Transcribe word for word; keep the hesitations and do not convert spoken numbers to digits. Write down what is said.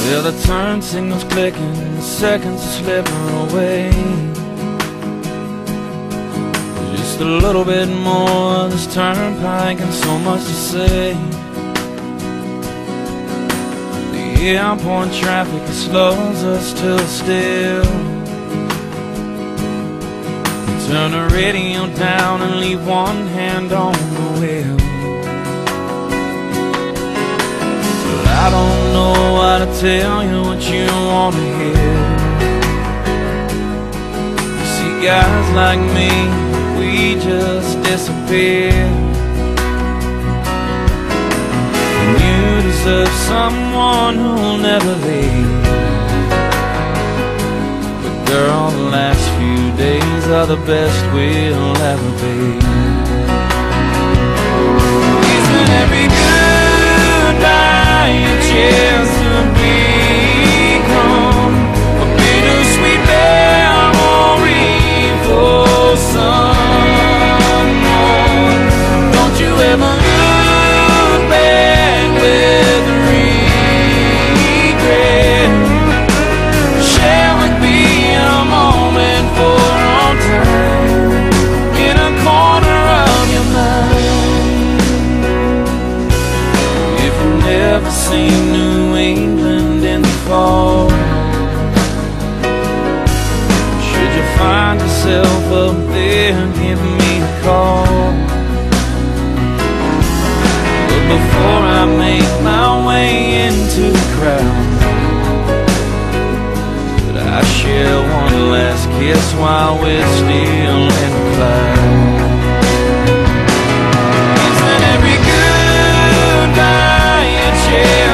Well, the turn signal's clicking, the seconds are slipping away. Just a little bit more of this turnpike and so much to say. The airport traffic slows us to a still. Turn the radio down and leave one hand on the wheel. Well, I don't know what to tell you, what you want to hear. You see, guys like me, we just disappear. And you deserve someone who'll never leave. But girl, the last few days are the best we'll ever be. Isn't every goodbye a chance to become a bittersweet memory for someone? Don't you ever look back with regret. Shall it be a moment for all time in a corner of your mind? If you've never seen New England in the fall, should you find yourself up there, give me a call. But before I make my way into the crowd, I share one last kiss while we're still in the cloud. Isn't every goodbye a chance